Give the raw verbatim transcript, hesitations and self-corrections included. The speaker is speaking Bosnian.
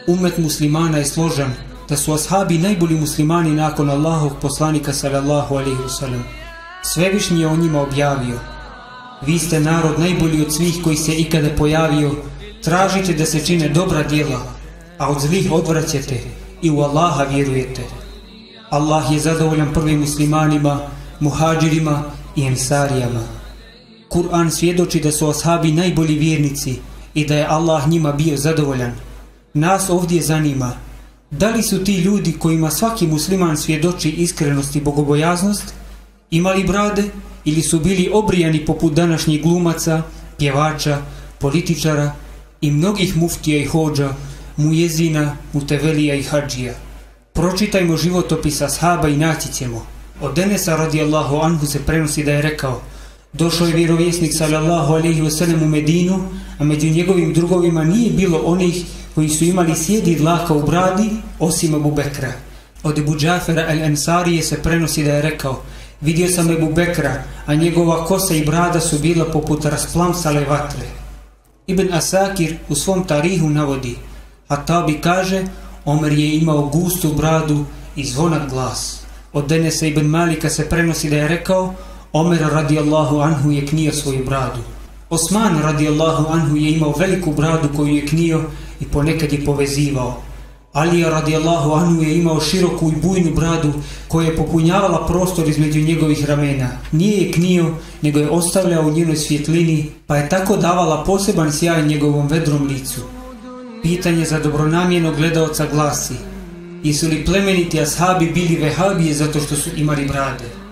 Umet muslimana je složan, da su ashabi najbolji muslimani nakon Allahovog poslanika sallallahu alejhi ve sellem. Svevišnji je o njima objavio: vi ste narod najbolji od svih koji se ikada pojavio, tražite da se čine dobra djela, a od zlih odvraćate i u Allaha vjerujete. Allah je zadovoljan prvim muslimanima, muhađirima i ensarijama. Kur'an svjedoči da su ashabi najbolji vjernici i da je Allah njima bio zadovoljan. Nas ovdje zanima, da li su ti ljudi kojima svaki musliman svjedoči iskrenost i bogobojaznost imali brade ili su bili obrijani poput današnjih glumaca, pjevača, političara i mnogih muftija i hodža, mujezina, mutevelija i hadžija. Pročitajmo životopis ashaba i naći ćemo. Od Enesa radijallahu anhu se prenosi da je rekao: došao je vjerovjesnik sallallahu alejhi ve sellem u Medinu, a među njegovim drugovima nije bilo onih koji su imali sjedi dlaka u bradi, osim Ebu Bekra. Od Ebu Džafera el Ensarije se prenosi da je rekao: vidio sam Ebu Bekra, a njegova kosa i brada su bila poput rasplamsale vatre. Ibn Asakir u svom tarihu navodi: Hatabi kaže, Omer je imao gustu bradu i zvonat glas. Od Enesa ibn Malika se prenosi da je rekao: Omer radijallahu anhu je knio svoju bradu. Osman radijallahu anhu je imao veliku bradu koju je knio i ponekad je povezivao. Alija radijallahu anhu je imao široku i bujnu bradu koja je popunjavala prostor između njegovih ramena. Nije je knio, nego je ostavljao u njenoj svjetlini, pa je tako davala poseban sjaj njegovom vedrom licu. Pitanje za dobronamjernog gledaoca glasi: jesu li plemeniti ashabi bili vehabije zato što su imali brade?